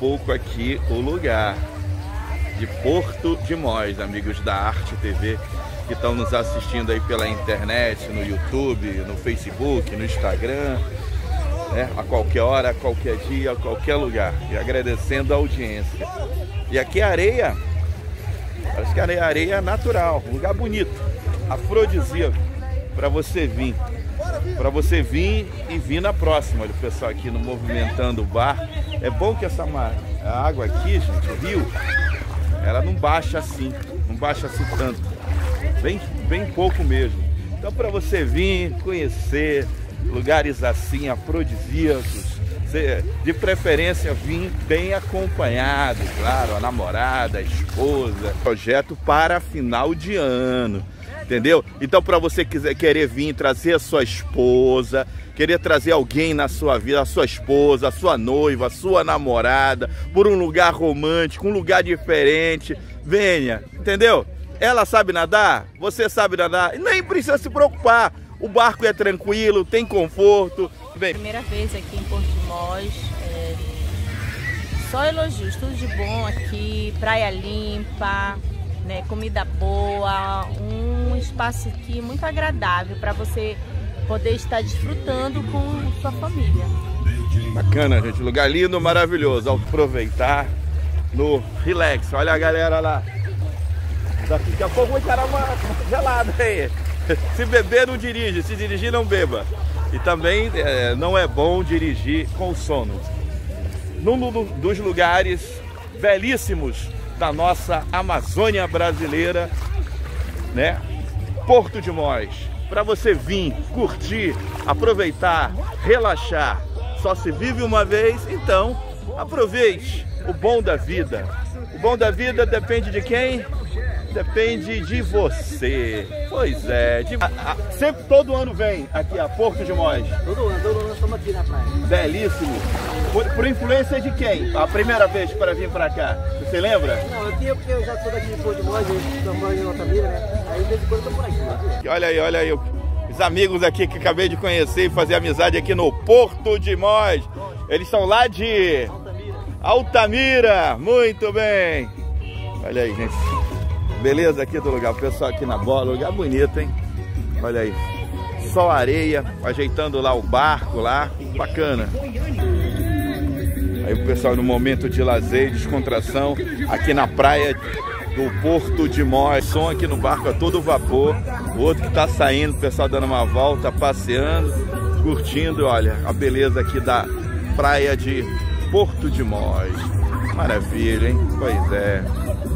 pouco aqui o lugar de Porto de Mós, amigos da Arte TV, que estão nos assistindo aí pela internet, no YouTube, no Facebook, no Instagram, né? A qualquer hora, a qualquer dia, a qualquer lugar. E agradecendo a audiência. E aqui a areia, parece que a areia é natural, um lugar bonito, afrodisíaco, para você vir. Para você vir e vir na próxima. Olha o pessoal aqui no movimentando o bar. É bom que essa água aqui, gente, o rio, ela não baixa assim tanto. Bem pouco mesmo. Então, para você vir conhecer lugares assim afrodisíacos, de preferência vir bem acompanhado, claro, a namorada, a esposa. Projeto para final de ano, entendeu? Então, para você querer vir trazer a sua esposa, querer trazer alguém na sua vida, a sua esposa, a sua noiva, a sua namorada, por um lugar romântico, um lugar diferente, venha, entendeu? Ela sabe nadar, você sabe nadar, nem precisa se preocupar. O barco é tranquilo, tem conforto. Bem, primeira vez aqui em Porto de Mós, só elogios, tudo de bom aqui, praia limpa, né, comida boa, um espaço aqui muito agradável para você poder estar desfrutando com sua família. Bacana, gente, lugar lindo, maravilhoso, aproveitar no relax. Olha a galera lá. Daqui a pouco vai tirar uma gelada aí. Se beber, não dirige. Se dirigir, não beba. E também não é bom dirigir com sono. Num dos lugares belíssimos da nossa Amazônia brasileira, né? Porto de Mós. Para você vir, curtir, aproveitar, relaxar. Só se vive uma vez, então aproveite o bom da vida. O bom da vida depende de quem? Depende de você. Pois é. Sempre, todo ano vem aqui a Porto de Mós. Todo ano estamos aqui na praia. Belíssimo. Por influência de quem? A primeira vez para vir para cá. Você lembra? Não, aqui é porque eu já sou daqui de Porto de Mós, eu moro em Altamira, né? Aí de vez em quando eu tô por aqui. Né? Olha aí. Os amigos aqui que acabei de conhecer e fazer amizade aqui no Porto de Mós. Eles são lá de Altamira. Muito bem. Olha aí, gente. Beleza aqui do lugar, o pessoal aqui na bola, lugar bonito, hein? Olha aí, só areia, ajeitando lá o barco lá, bacana. Aí o pessoal no momento de lazer, descontração, aqui na praia do Porto de Mós. Som aqui no barco a todo vapor, o outro que tá saindo, o pessoal dando uma volta, passeando, curtindo, olha, a beleza aqui da praia de Porto de Mós. Maravilha, hein? Pois é.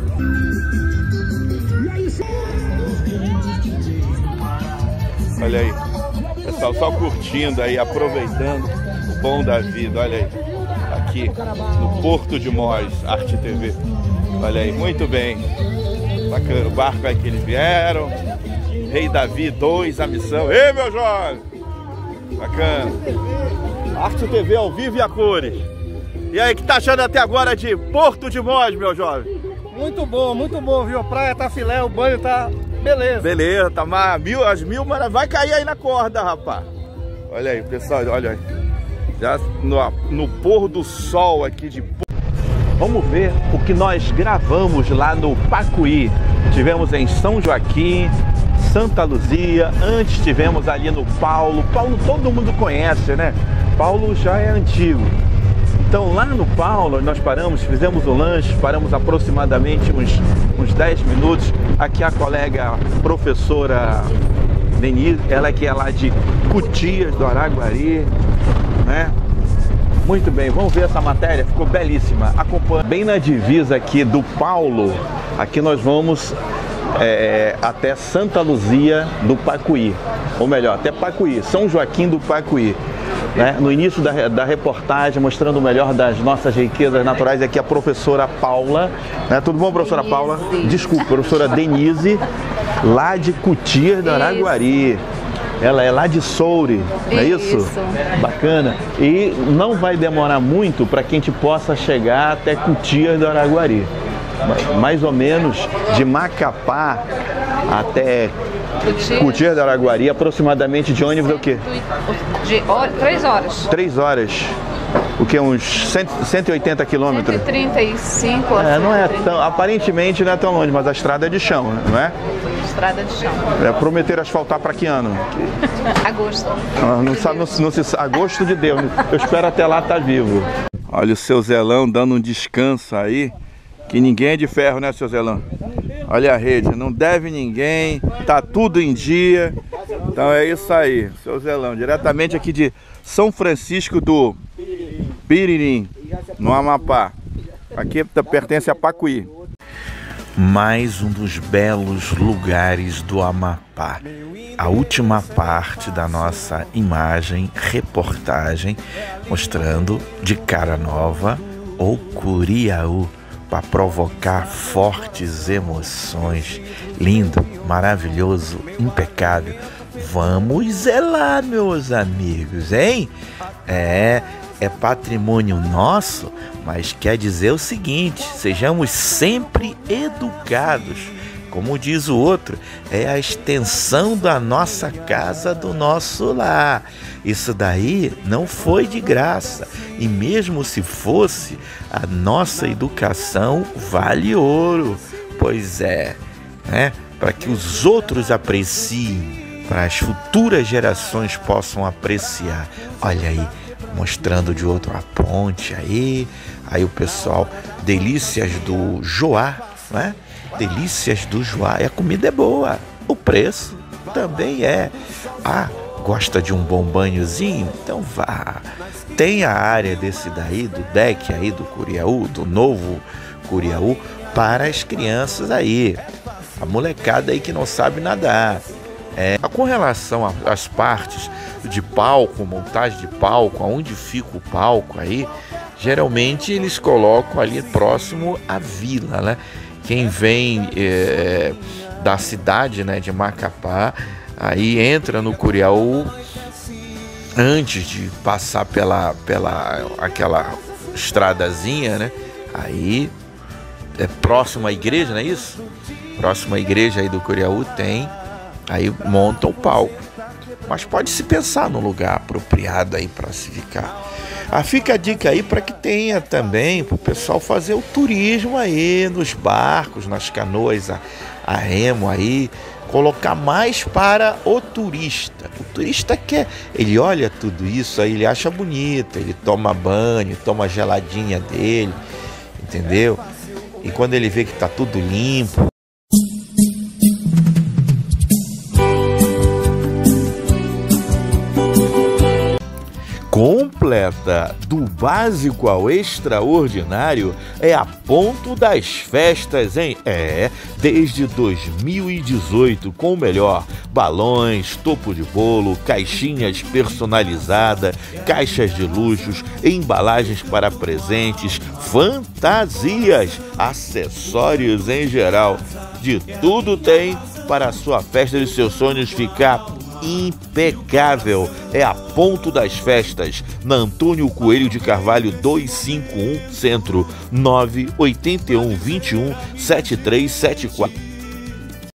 Olha aí, pessoal só curtindo aí, aproveitando o bom da vida. Olha aí, aqui no Porto de Mós, Arte TV. Olha aí, muito bem. Bacana, o barco aí que eles vieram. Rei Davi 2, a missão. Ei, meu jovem! Bacana. Arte TV ao vivo e a cores. E aí, o que tá achando até agora de Porto de Mós, meu jovem? Muito bom, viu? A praia tá filé, o banho tá beleza. Beleza, tá as mil maravilhas. Vai cair aí na corda, rapaz. Olha aí, pessoal, olha aí. Já no pôr do sol aqui de... Vamos ver o que nós gravamos lá no Pacuí. Tivemos em São Joaquim, Santa Luzia, antes tivemos ali no Paulo. Paulo todo mundo conhece, né? Paulo já é antigo. Então lá no Paulo nós paramos, fizemos o lanche, paramos aproximadamente uns 10 minutos. Aqui a colega professora Denise, ela que é lá de Cutias do Araguari, né? Muito bem, vamos ver essa matéria, ficou belíssima. Acompanha bem na divisa aqui do Paulo, aqui nós vamos até Santa Luzia do Pacuí, ou melhor, até Pacuí, São Joaquim do Pacuí. Né? No início da reportagem, mostrando o melhor das nossas riquezas naturais, aqui a professora Paula, né? Tudo bom, professora Paula? Desculpa, professora Denise, lá de Cutias do Araguari. Ela é lá de Soure, não é isso? Bacana. E não vai demorar muito para que a gente possa chegar até Cutias do Araguari. Mais ou menos de Macapá até Cutias do Araguari, aproximadamente de ônibus é o quê? De 3 horas. 3 horas. O que? Uns 180 quilômetros? 135 ou Não é 130. tão, aparentemente não é tão longe, mas a estrada é de chão, não é? Estrada de chão. Prometeram asfaltar para que ano? Agosto. Não sabe, não se agosto de Deus. Eu espero até lá estar vivo. Olha o seu Zelão dando um descanso aí, que ninguém é de ferro, né, seu Zelão? Olha a rede, não deve ninguém, tá tudo em dia. Então é isso aí, seu Zelão, diretamente aqui de São Francisco do Biririm, no Amapá. Aqui pertence a Pacuí. Mais um dos belos lugares do Amapá. A última parte da nossa imagem, reportagem, mostrando de cara nova o Curiaú, para provocar fortes emoções. Lindo, maravilhoso, impecável. Vamos zelar, meus amigos, hein? É patrimônio nosso, mas quer dizer o seguinte: sejamos sempre educados. Como diz o outro, é a extensão da nossa casa, do nosso lar. Isso daí não foi de graça. E mesmo se fosse, a nossa educação vale ouro. Pois é, né? Para que os outros apreciem, para as futuras gerações possam apreciar. Olha aí, mostrando de outro a ponte aí o pessoal, delícias do Joá, né? Delícias do Joá, e a comida é boa, o preço também é. Gosta de um bom banhozinho? Então vá. Tem a área desse daí, do deck aí do Curiaú, do novo Curiaú, para as crianças aí, a molecada aí que não sabe nadar. Com relação às partes de palco, montagem de palco, aonde fica o palco aí, geralmente eles colocam ali próximo à vila, né? Quem vem da cidade, né, de Macapá, aí entra no Curiaú antes de passar pela aquela estradazinha, né? Aí é próximo à igreja, não é isso? Próximo à igreja aí do Curiaú aí monta o palco. Mas pode se pensar num lugar apropriado aí para se ficar. Fica a dica aí para que tenha também, para o pessoal fazer o turismo aí nos barcos, nas canoas a remo aí, colocar mais para o turista. O turista ele olha tudo isso aí, ele acha bonito, ele toma banho, toma a geladinha dele, entendeu? E quando ele vê que tá tudo limpo, completa, do básico ao extraordinário, é a Ponto das Festas, hein? Desde 2018, com o melhor: balões, topo de bolo, caixinhas personalizadas, caixas de luxos, embalagens para presentes, fantasias, acessórios em geral. De tudo tem para a sua festa de seus sonhos ficar impecável. É a Ponto das Festas, na Antônio Coelho de Carvalho 251, Centro, 981 21 7374.